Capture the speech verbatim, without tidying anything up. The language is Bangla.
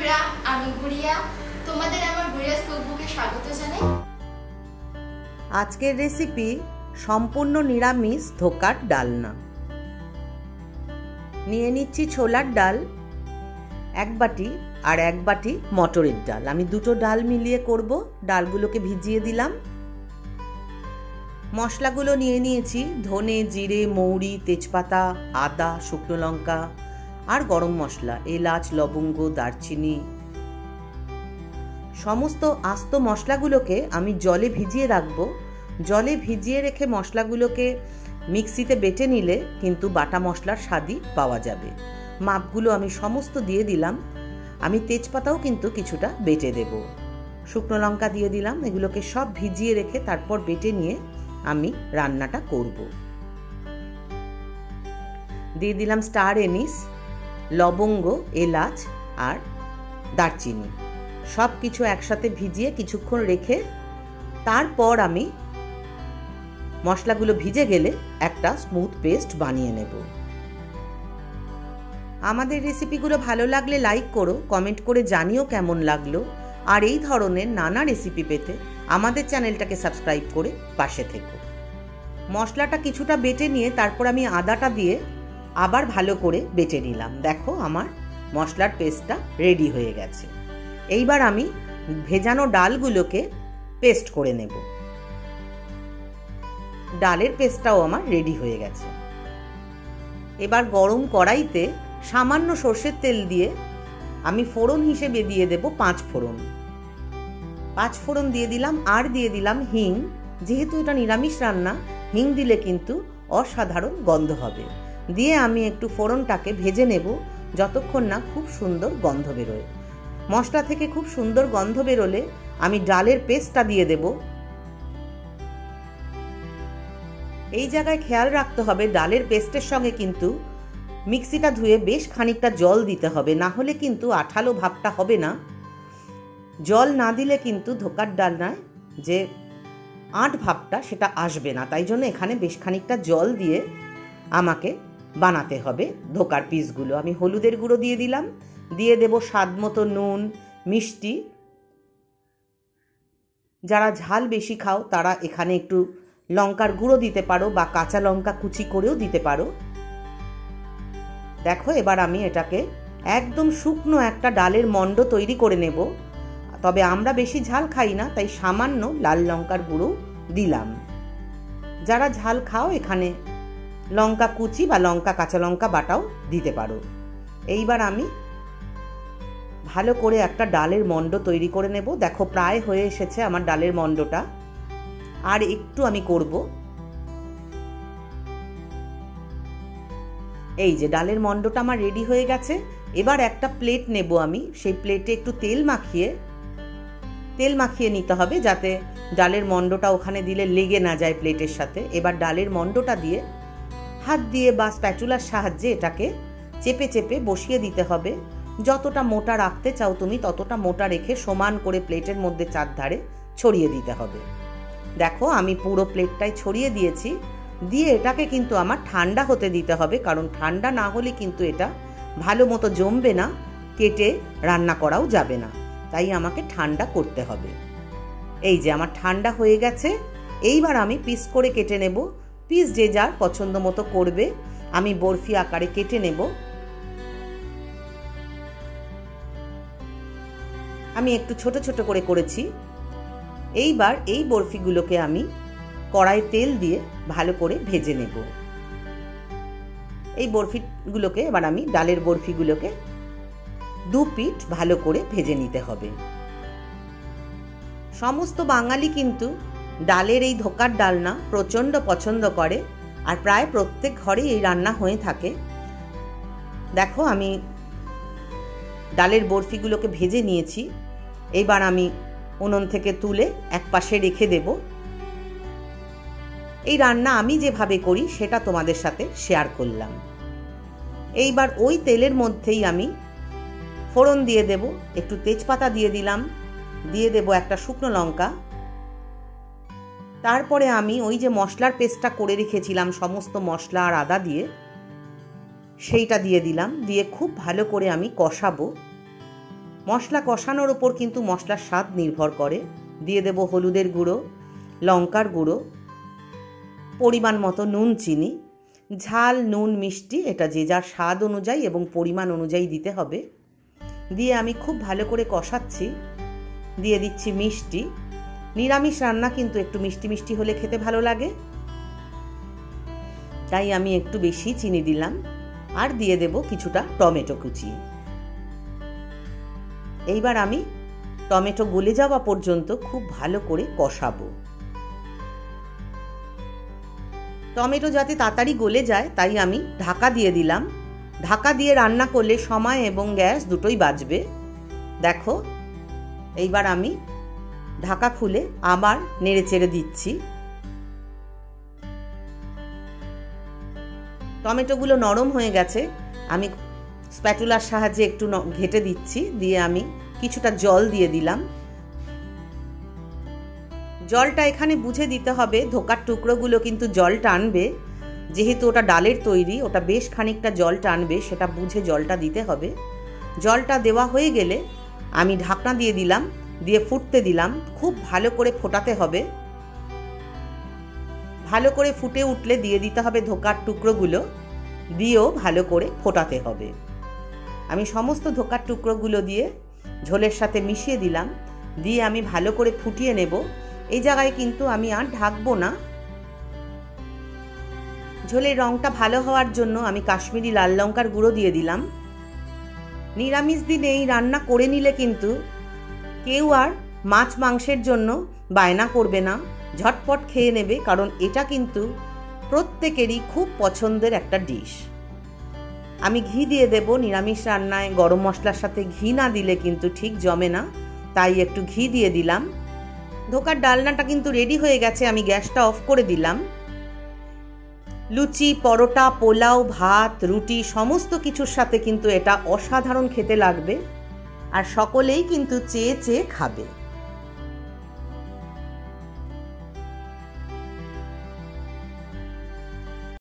বন্ধুরা, আমি গুড়িয়া, তোমাদের আমার গুড়িয়াস কুকবুকে স্বাগত জানাই। আজকের রেসিপি সম্পূর্ণ নিরামিষ ধোকার ডালনা। নিয়ে নিচ্ছি ছোলার ডাল এক বাটি আর এক বাটি মটরের ডাল। আমি দুটো ডাল মিলিয়ে করব। ডালগুলোকে ভিজিয়ে দিলাম। মশলাগুলো নিয়ে নিয়েছি ধনে, জিরে, মৌরি, তেজপাতা, আদা, শুকনো লঙ্কা আর গরম মশলা, এলাচ, লবঙ্গ, দারচিনি। সমস্ত আস্ত মশলাগুলোকে আমি জলে ভিজিয়ে রাখবো। জলে ভিজিয়ে রেখে মশলাগুলোকে মিক্সিতে বেটে নিলে কিন্তু বাটা মশলার স্বাদই পাওয়া যাবে। মাপগুলো আমি সমস্ত দিয়ে দিলাম। আমি তেজপাতাও কিন্তু কিছুটা বেটে দেব, শুকনো লঙ্কা দিয়ে দিলাম। এগুলোকে সব ভিজিয়ে রেখে তারপর বেটে নিয়ে আমি রান্নাটা করব। দিয়ে দিলাম স্টার এনিস, লবঙ্গ, এলাচ আর দারচিনি। সব কিছু একসাথে ভিজিয়ে কিছুক্ষণ রেখে তারপর আমি মশলাগুলো ভিজে গেলে একটা স্মুথ পেস্ট বানিয়ে নেব। আমাদের রেসিপিগুলো ভালো লাগলে লাইক করো, কমেন্ট করে জানিও কেমন লাগলো। আর এই ধরনের নানা রেসিপি পেতে আমাদের চ্যানেলটাকে সাবস্ক্রাইব করে পাশে থেকো। মশলাটা কিছুটা বেটে নিয়ে তারপর আমি আদাটা দিয়ে আবার ভালো করে বেটে নিলাম। দেখো আমার মশলার পেস্টটা রেডি হয়ে গেছে। এইবার আমি ভেজানো ডালগুলোকে পেস্ট করে নেব। ডালের পেস্টটাও আমার রেডি হয়ে গেছে। এবার গরম কড়াইতে সামান্য সর্ষের তেল দিয়ে আমি ফোড়ন হিসেবে দিয়ে দেব পাঁচ ফোড়ন। পাঁচ ফোড়ন দিয়ে দিলাম আর দিয়ে দিলাম হিং। যেহেতু এটা নিরামিষ রান্না, হিং দিলে কিন্তু অসাধারণ গন্ধ হবে। দিয়ে আমি একটু ফোড়নটাকে ভেজে নেব যতক্ষণ না খুব সুন্দর গন্ধ বেরোয়। মশলা থেকে খুব সুন্দর গন্ধ বেরোলে আমি ডালের পেস্টটা দিয়ে দেব। এই জায়গায় খেয়াল রাখতে হবে ডালের পেস্টের সঙ্গে কিন্তু মিক্সিটা ধুয়ে বেশ খানিকটা জল দিতে হবে, না হলে কিন্তু আঠালো ভাবটা হবে না। জল না দিলে কিন্তু ধোকার ডালনায় যে আঁট ভাবটা সেটা আসবে না। তাই জন্য এখানে বেশ খানিকটা জল দিয়ে আমাকে বানাতে হবে ধোকার পিসগুলো। আমি হলুদের গুঁড়ো দিয়ে দিলাম, দিয়ে দেব স্বাদ মতো নুন, মিষ্টি। যারা ঝাল বেশি খাও তারা এখানে একটু লঙ্কার গুঁড়ো দিতে পারো বা কাঁচা লঙ্কা কুচি করেও দিতে পারো। দেখো এবার আমি এটাকে একদম শুকনো একটা ডালের মণ্ড তৈরি করে নেব। তবে আমরা বেশি ঝাল খাই না, তাই সামান্য লাল লঙ্কার গুঁড়ো দিলাম। যারা ঝাল খাও এখানে লঙ্কা কুচি বা লঙ্কা কাঁচা লঙ্কা বাটাও দিতে পারো। এইবার আমি ভালো করে একটা ডালের মণ্ড তৈরি করে নেব। দেখো প্রায় হয়ে এসেছে আমার ডালের মণ্ডটা। আর একটু আমি করব। এই যে ডালের মণ্ডটা আমার রেডি হয়ে গেছে। এবার একটা প্লেট নেব আমি। সেই প্লেটে একটু তেল মাখিয়ে তেল মাখিয়ে নিতে হবে যাতে ডালের মণ্ডটা ওখানে দিলে লেগে না যায় প্লেটের সাথে। এবার ডালের মণ্ডটা দিয়ে হাত দিয়ে বা স্প্যাচুলার সাহায্যে এটাকে চেপে চেপে বসিয়ে দিতে হবে। যতটা মোটা রাখতে চাও তুমি ততটা মোটা রেখে সমান করে প্লেটের মধ্যে চারধারে ছড়িয়ে দিতে হবে। দেখো আমি পুরো প্লেটটাই ছড়িয়ে দিয়েছি। দিয়ে এটাকে কিন্তু আমার ঠান্ডা হতে দিতে হবে, কারণ ঠান্ডা না হলে কিন্তু এটা ভালো মতো জমবে না, কেটে রান্না করাও যাবে না। তাই আমাকে ঠান্ডা করতে হবে। এই যে আমার ঠান্ডা হয়ে গেছে। এইবার আমি পিস করে কেটে নেব। পিস যে যার পছন্দ মতো করবে। আমি বরফি আকারে কেটে নেব। আমি একটু ছোট ছোট করে করেছি। এইবার এই বরফিগুলোকে আমি কড়াই তেল দিয়ে ভালো করে ভেজে নেব। এই বরফিগুলোকে এবার আমি ডালের বরফিগুলোকে দু পিঠ ভালো করে ভেজে নিতে হবে। সমস্ত বাঙালি কিন্তু ডালের এই ধোকার ডালনা প্রচণ্ড পছন্দ করে আর প্রায় প্রত্যেক ঘরেই এই রান্না হয়ে থাকে। দেখো আমি ডালের বরফিগুলোকে ভেজে নিয়েছি। এইবার আমি উনুন থেকে তুলে এক পাশে রেখে দেব। এই রান্না আমি যেভাবে করি সেটা তোমাদের সাথে শেয়ার করলাম। এইবার ওই তেলের মধ্যেই আমি ফোড়ন দিয়ে দেব, একটু তেজপাতা দিয়ে দিলাম, দিয়ে দেব একটা শুকনো লঙ্কা। তারপরে আমি ওই যে মশলার পেস্টটা করে রেখেছিলাম সমস্ত মশলা আর আদা দিয়ে, সেইটা দিয়ে দিলাম। দিয়ে খুব ভালো করে আমি কষাবো। মশলা কষানোর ওপর কিন্তু মশলার স্বাদ নির্ভর করে। দিয়ে দেব হলুদের গুঁড়ো, লঙ্কার গুঁড়ো, পরিমাণ মতো নুন, চিনি। ঝাল, নুন, মিষ্টি এটা যে যার স্বাদ অনুযায়ী এবং পরিমাণ অনুযায়ী দিতে হবে। দিয়ে আমি খুব ভালো করে কষাচ্ছি। দিয়ে দিচ্ছি মিষ্টি। নিরামিষ রান্না কিন্তু একটু মিষ্টি মিষ্টি হলে খেতে ভালো লাগে, তাই আমি একটু বেশি চিনি দিলাম। আর দিয়ে দেব কিছুটা টমেটো কুচি। এইবার আমি টমেটো গলে যাওয়া পর্যন্ত খুব ভালো করে কষাবো। টমেটো যাতে তাড়াতাড়ি গলে যায় তাই আমি ঢাকা দিয়ে দিলাম। ঢাকা দিয়ে রান্না করলে সময় এবং গ্যাস দুটোই বাঁচবে। দেখো, এইবার আমি ঢাকা খুলে আবার নেড়ে চেড়ে দিচ্ছি। টমেটোগুলো নরম হয়ে গেছে। আমি স্প্যাটুলার সাহায্যে একটু ঘেটে দিচ্ছি। দিয়ে আমি কিছুটা জল দিয়ে দিলাম। জলটা এখানে বুঝে দিতে হবে, ধোকার টুকরোগুলো কিন্তু জল টানবে, যেহেতু ওটা ডালের তৈরি, ওটা বেশ খানিকটা জল টানবে, সেটা বুঝে জলটা দিতে হবে। জলটা দেওয়া হয়ে গেলে আমি ঢাকনা দিয়ে দিলাম, দিয়ে ফুটতে দিলাম। খুব ভালো করে ফোটাতে হবে। ভালো করে ফুটে উঠলে দিয়ে দিতে হবে ধোকার টুকরোগুলো, দিয়েও ভালো করে ফোটাতে হবে। আমি সমস্ত ধোকার টুকরোগুলো দিয়ে ঝোলের সাথে মিশিয়ে দিলাম। দিয়ে আমি ভালো করে ফুটিয়ে নেব। এই জায়গায় কিন্তু আমি আর ঢাকবো না। ঝোলের রঙটা ভালো হওয়ার জন্য আমি কাশ্মীরি লাল লঙ্কার গুঁড়ো দিয়ে দিলাম। নিরামিষ দিনে এই রান্না করে নিলে কিন্তু কেউ আর মাছ মাংসের জন্য বায়না করবে না, ঝটপট খেয়ে নেবে, কারণ এটা কিন্তু প্রত্যেকেরই খুব পছন্দের একটা ডিশ। আমি ঘি দিয়ে দেব। নিরামিষ রান্নায় গরম মশলার সাথে ঘি না দিলে কিন্তু ঠিক জমে না, তাই একটু ঘি দিয়ে দিলাম। ধোকার ডালনাটা কিন্তু রেডি হয়ে গেছে। আমি গ্যাসটা অফ করে দিলাম। লুচি, পরোটা, পোলাও, ভাত, রুটি সমস্ত কিছুর সাথে কিন্তু এটা অসাধারণ খেতে লাগবে, আর সকলেই কিন্তু চেয়ে চেয়ে খাবে।